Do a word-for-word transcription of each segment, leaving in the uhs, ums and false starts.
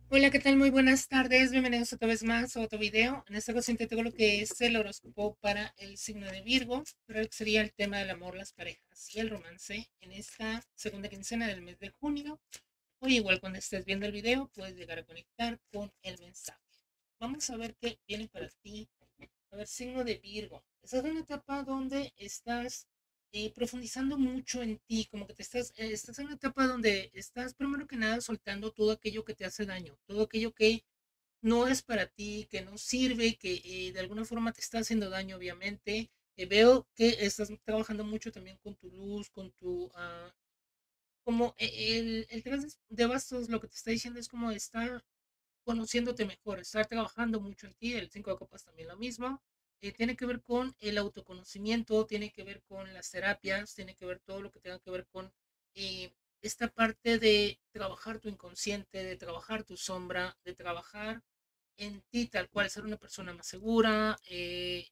Hola, ¿qué tal? Muy buenas tardes. Bienvenidos otra vez más a otro video. En esta ocasión te tengo lo que es el horóscopo para el signo de Virgo, pero que sería el tema del amor, las parejas y el romance en esta segunda quincena del mes de junio. O igual cuando estés viendo el video, puedes llegar a conectar con el mensaje. Vamos a ver qué viene para ti. A ver, signo de Virgo. Estás en una etapa donde estás eh, profundizando mucho en ti, como que te estás, eh, estás en una etapa donde estás primero que nada soltando todo aquello que te hace daño, todo aquello que no es para ti, que no sirve, que eh, de alguna forma te está haciendo daño, obviamente. Eh, veo que estás trabajando mucho también con tu luz, con tu... ah, como e- el, el tres de bastos lo que te está diciendo es como estar conociéndote mejor, estar trabajando mucho en ti. El cinco de copas también lo mismo. Eh, tiene que ver con el autoconocimiento, tiene que ver con las terapias, tiene que ver todo lo que tenga que ver con eh, esta parte de trabajar tu inconsciente, de trabajar tu sombra, de trabajar en ti tal cual, ser una persona más segura, eh,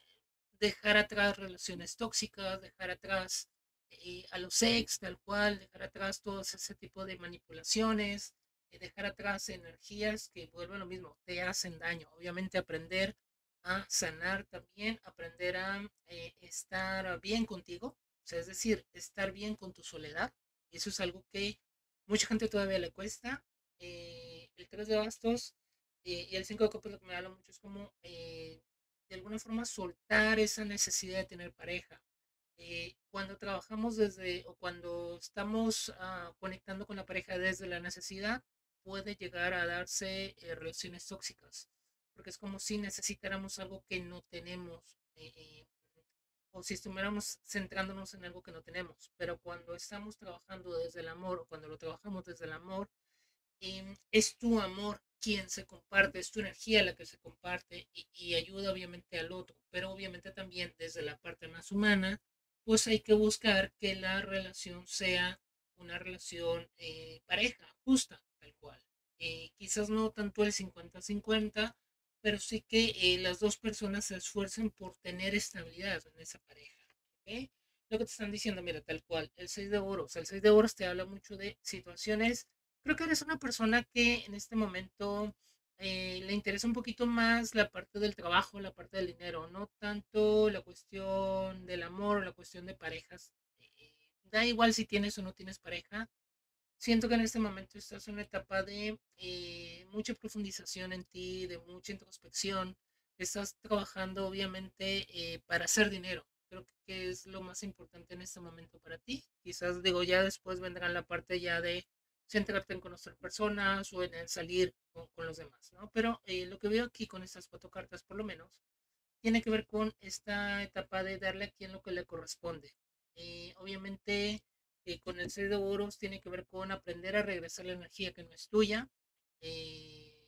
dejar atrás relaciones tóxicas, dejar atrás eh, a los ex tal cual, dejar atrás todo ese tipo de manipulaciones, eh, dejar atrás energías que vuelven lo mismo, te hacen daño. Obviamente aprender a sanar también, aprender a eh, estar bien contigo, o sea, es decir, estar bien con tu soledad. Eso es algo que mucha gente todavía le cuesta. Eh, el tres de bastos eh, y el cinco de copas lo que me habla mucho es como eh, de alguna forma soltar esa necesidad de tener pareja. Eh, cuando trabajamos desde o cuando estamos ah, conectando con la pareja desde la necesidad, puede llegar a darse eh, relaciones tóxicas, porque es como si necesitáramos algo que no tenemos. Eh, eh, o si estuviéramos centrándonos en algo que no tenemos, pero cuando estamos trabajando desde el amor o cuando lo trabajamos desde el amor, eh, es tu amor quien se comparte, es tu energía la que se comparte y, y ayuda obviamente al otro, pero obviamente también desde la parte más humana, pues hay que buscar que la relación sea una relación eh, pareja, justa, tal cual. Eh, quizás no tanto el cincuenta-cincuenta, pero sí que eh, las dos personas se esfuercen por tener estabilidad en esa pareja. ¿Ok? Lo que te están diciendo, mira, tal cual, el seis de oros, el seis de oros te habla mucho de situaciones. Creo que eres una persona que en este momento eh, le interesa un poquito más la parte del trabajo, la parte del dinero, no tanto la cuestión del amor o la cuestión de parejas. Eh, da igual si tienes o no tienes pareja. Siento que en este momento estás en una etapa de eh, mucha profundización en ti, de mucha introspección. Estás trabajando obviamente eh, para hacer dinero. Creo que es lo más importante en este momento para ti. Quizás digo, ya después vendrá la parte ya de centrarte en conocer personas o en el salir con, con los demás, ¿no? Pero eh, lo que veo aquí con estas cuatro cartas, por lo menos, tiene que ver con esta etapa de darle a quien lo que le corresponde. Eh, obviamente, eh, con el ser de oros tiene que ver con aprender a regresar la energía que no es tuya. Eh,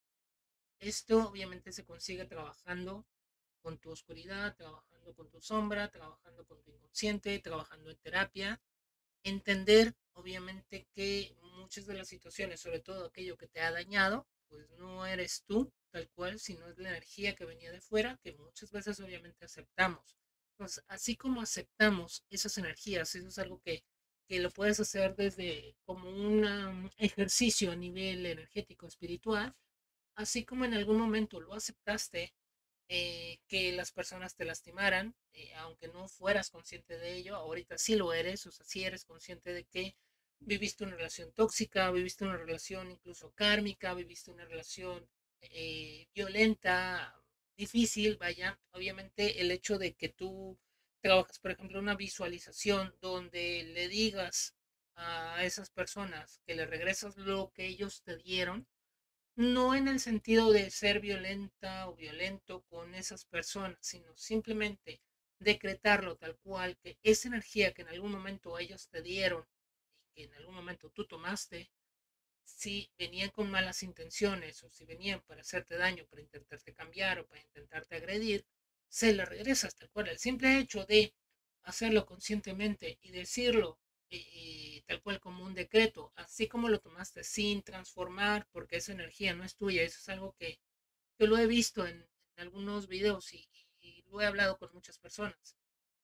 Esto obviamente se consigue trabajando con tu oscuridad, trabajando con tu sombra, trabajando con tu inconsciente, trabajando en terapia. Entender, obviamente, que muchas de las situaciones, sobre todo aquello que te ha dañado, pues no eres tú tal cual, sino es la energía que venía de fuera, que muchas veces obviamente aceptamos. Entonces, así como aceptamos esas energías, eso es algo que, que lo puedes hacer desde como un um, ejercicio a nivel energético, espiritual, así como en algún momento lo aceptaste, eh, que las personas te lastimaran, eh, aunque no fueras consciente de ello, ahorita sí lo eres, o sea, sí eres consciente de que viviste una relación tóxica, viviste una relación incluso kármica, viviste una relación eh, violenta, difícil, vaya, obviamente el hecho de que tú trabajas, por ejemplo, una visualización donde le digas a esas personas que le regresas lo que ellos te dieron, no en el sentido de ser violenta o violento con esas personas, sino simplemente decretarlo tal cual, que esa energía que en algún momento ellos te dieron y que en algún momento tú tomaste, si venían con malas intenciones o si venían para hacerte daño, para intentarte cambiar o para intentarte agredir, se la regresas tal cual. El simple hecho de hacerlo conscientemente y decirlo eh, tal cual como un decreto, así como lo tomaste sin transformar, porque esa energía no es tuya, eso es algo que, que lo he visto en, en algunos videos y, y lo he hablado con muchas personas.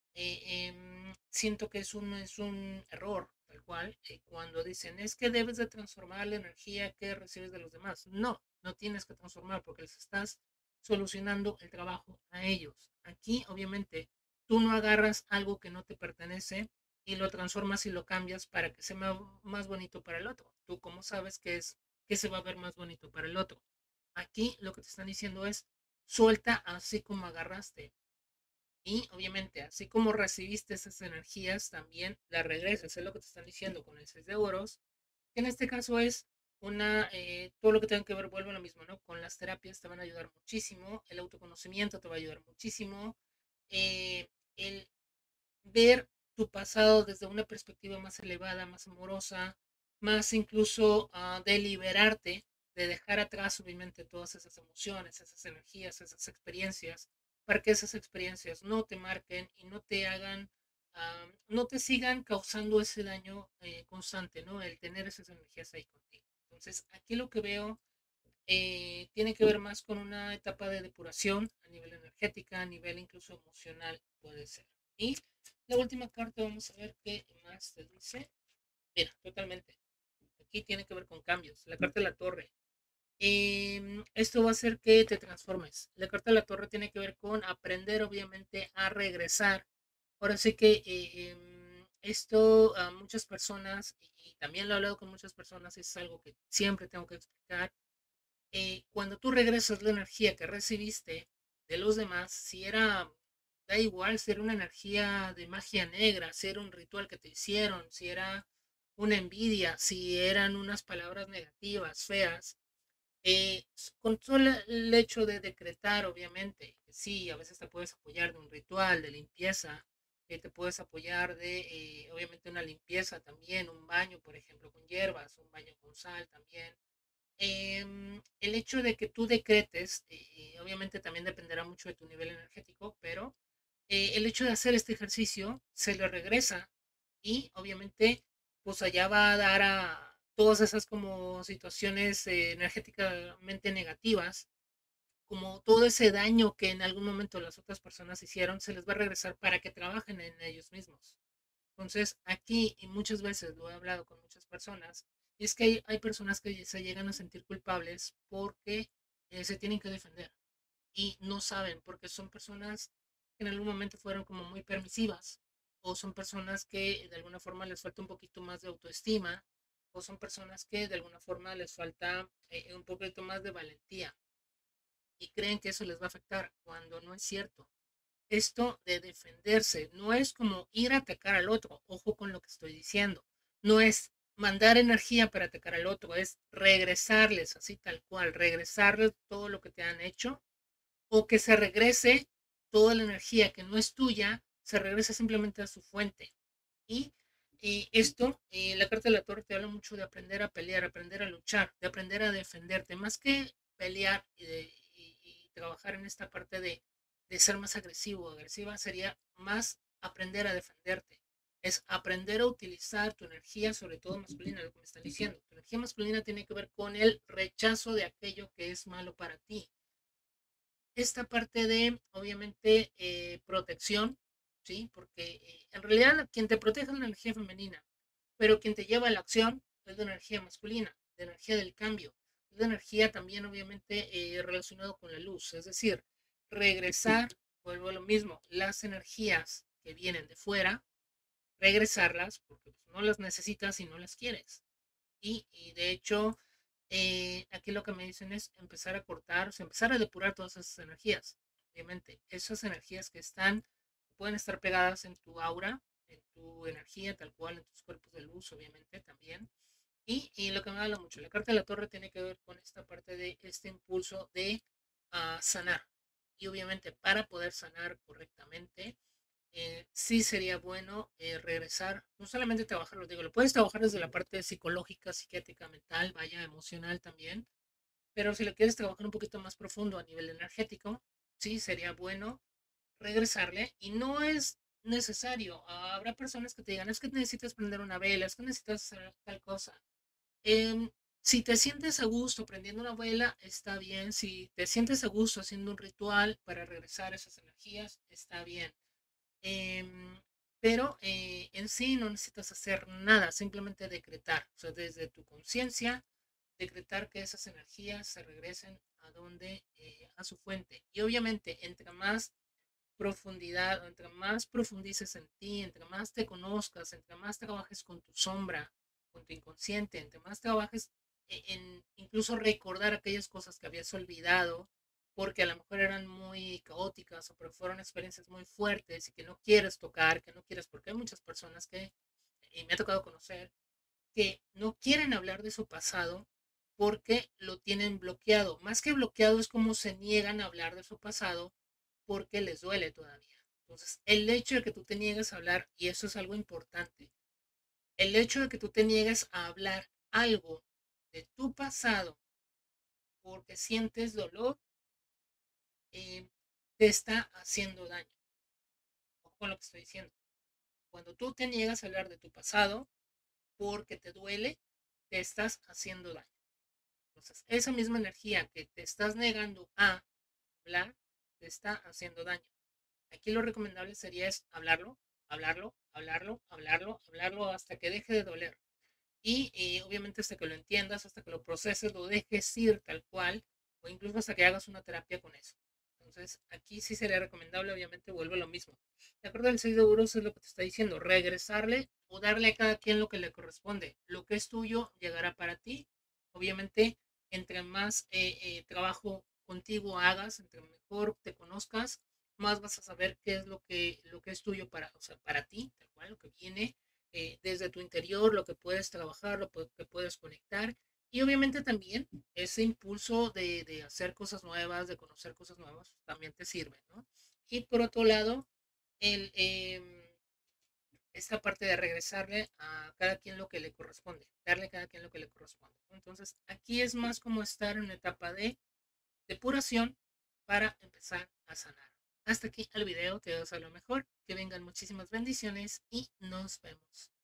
eh, em, siento que es un, es un error, tal cual, eh, cuando dicen es que debes de transformar la energía que recibes de los demás. No, no tienes que transformar porque les estás solucionando el trabajo a ellos. Aquí, obviamente, tú no agarras algo que no te pertenece y lo transformas y lo cambias para que sea más bonito para el otro. Tú, ¿cómo sabes que es que se va a ver más bonito para el otro? Aquí lo que te están diciendo es suelta así como agarraste. Y obviamente, así como recibiste esas energías, también las regresas. Es lo que te están diciendo con el seis de oros, que en este caso es una, eh, todo lo que tenga que ver, vuelve a lo mismo, ¿no? Con las terapias te van a ayudar muchísimo, el autoconocimiento te va a ayudar muchísimo, eh, el ver tu pasado desde una perspectiva más elevada, más amorosa, más incluso uh, de liberarte, de dejar atrás obviamente todas esas emociones, esas energías, esas experiencias, para que esas experiencias no te marquen y no te hagan, uh, no te sigan causando ese daño eh, constante, ¿no? El tener esas energías ahí contigo. Entonces, aquí lo que veo eh, tiene que ver más con una etapa de depuración a nivel energética, a nivel incluso emocional puede ser. Y la última carta, vamos a ver qué más te dice. Mira, totalmente. Aquí tiene que ver con cambios. La carta de la torre. Eh, esto va a hacer que te transformes. La carta de la torre tiene que ver con aprender, obviamente, a regresar. Ahora sí que eh, em, esto a muchas personas, y también lo he hablado con muchas personas, es algo que siempre tengo que explicar eh, cuando tú regresas la energía que recibiste de los demás, si era, da igual, si era una energía de magia negra, si era un ritual que te hicieron, si era una envidia, si eran unas palabras negativas, feas, eh, con solo el hecho de decretar, obviamente, sí, a veces te puedes apoyar de un ritual de limpieza, eh, te puedes apoyar de, eh, obviamente, una limpieza también, un baño, por ejemplo, con hierbas, un baño con sal también, eh, el hecho de que tú decretes, eh, obviamente también dependerá mucho de tu nivel energético, pero eh, el hecho de hacer este ejercicio se le regresa y obviamente pues allá va a dar a todas esas como situaciones eh, energéticamente negativas, como todo ese daño que en algún momento las otras personas hicieron, se les va a regresar para que trabajen en ellos mismos. Entonces, aquí, y muchas veces lo he hablado con muchas personas, es que hay, hay personas que se llegan a sentir culpables porque eh, se tienen que defender y no saben, porque son personas que en algún momento fueron como muy permisivas, o son personas que de alguna forma les falta un poquito más de autoestima, o son personas que de alguna forma les falta eh, un poquito más de valentía y creen que eso les va a afectar cuando no es cierto. Esto de defenderse no es como ir a atacar al otro, ojo con lo que estoy diciendo, no es mandar energía para atacar al otro, es regresarles así tal cual, regresarles todo lo que te han hecho o que se regrese toda la energía que no es tuya, se regrese simplemente a su fuente. Y, y esto, eh, la carta de la torre te habla mucho de aprender a pelear, aprender a luchar, de aprender a defenderte, más que pelear y, de, y, y trabajar en esta parte de, de ser más agresivo o agresiva, sería más aprender a defenderte. Es aprender a utilizar tu energía, sobre todo masculina, lo que me están diciendo. Tu energía masculina tiene que ver con el rechazo de aquello que es malo para ti, esta parte de, obviamente, eh, protección, ¿sí? Porque eh, en realidad quien te protege es la energía femenina, pero quien te lleva a la acción es la energía masculina, la energía del cambio, la energía también, obviamente, eh, relacionado con la luz, es decir, regresar, vuelvo a lo mismo, las energías que vienen de fuera, regresarlas porque pues, no las necesitas y no las quieres. Y, y de hecho, eh, aquí lo que me dicen es empezar a cortar, o sea, empezar a depurar todas esas energías. Obviamente, esas energías que están, pueden estar pegadas en tu aura, en tu energía, tal cual, en tus cuerpos de luz, obviamente, también. Y, y lo que me habla mucho, la carta de la torre tiene que ver con esta parte de este impulso de uh, sanar. Y obviamente, para poder sanar correctamente, eh, sí sería bueno eh, regresar, no solamente trabajar, lo digo, lo puedes trabajar desde la parte psicológica, psiquiátrica, mental, vaya, emocional también, pero si lo quieres trabajar un poquito más profundo a nivel energético, sí sería bueno regresarle y no es necesario. Habrá personas que te digan, es que necesitas prender una vela, es que necesitas hacer tal cosa. Eh, si te sientes a gusto prendiendo una vela, está bien. Si te sientes a gusto haciendo un ritual para regresar esas energías, está bien. Em, pero eh, en sí no necesitas hacer nada, simplemente decretar, o sea, desde tu conciencia, decretar que esas energías se regresen a donde, eh, a su fuente. Y obviamente, entre más profundidad, entre más profundices en ti, entre más te conozcas, entre más trabajes con tu sombra, con tu inconsciente, entre más trabajes e-, en incluso recordar aquellas cosas que habías olvidado, porque a lo mejor eran muy caóticas o porque fueron experiencias muy fuertes y que no quieres tocar, que no quieres, porque hay muchas personas que, y me ha tocado conocer, que no quieren hablar de su pasado porque lo tienen bloqueado. Más que bloqueado es como se niegan a hablar de su pasado porque les duele todavía. Entonces, el hecho de que tú te niegues a hablar, y eso es algo importante, el hecho de que tú te niegues a hablar algo de tu pasado porque sientes dolor, eh, te está haciendo daño. Ojo con lo que estoy diciendo. Cuando tú te niegas a hablar de tu pasado porque te duele, te estás haciendo daño. Entonces, esa misma energía que te estás negando a hablar, te está haciendo daño. Aquí lo recomendable sería es hablarlo, hablarlo, hablarlo, hablarlo, hablarlo hasta que deje de doler. Y eh, obviamente hasta que lo entiendas, hasta que lo proceses, lo dejes ir tal cual, o incluso hasta que hagas una terapia con eso. Entonces, aquí sí sería recomendable, obviamente vuelve lo mismo. De acuerdo al seis de euros es lo que te está diciendo, regresarle o darle a cada quien lo que le corresponde. Lo que es tuyo llegará para ti. Obviamente, entre más eh, eh, trabajo contigo hagas, entre mejor te conozcas, más vas a saber qué es lo que, lo que es tuyo para, o sea, para ti, tal cual, lo que viene eh, desde tu interior, lo que puedes trabajar, lo que puedes conectar. Y obviamente también ese impulso de, de hacer cosas nuevas, de conocer cosas nuevas, también te sirve, ¿no? Y por otro lado, el, eh, esta parte de regresarle a cada quien lo que le corresponde, darle a cada quien lo que le corresponde, ¿no? Entonces, aquí es más como estar en una etapa de depuración para empezar a sanar. Hasta aquí el video, te deseo lo mejor, que vengan muchísimas bendiciones y nos vemos.